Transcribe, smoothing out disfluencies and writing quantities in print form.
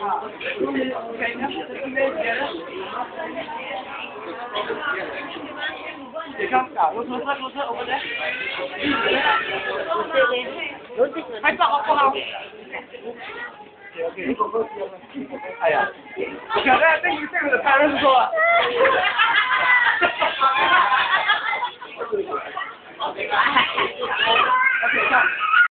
你看，路车over there。还不好不好。哎呀，我刚才对于这个的拍的是说。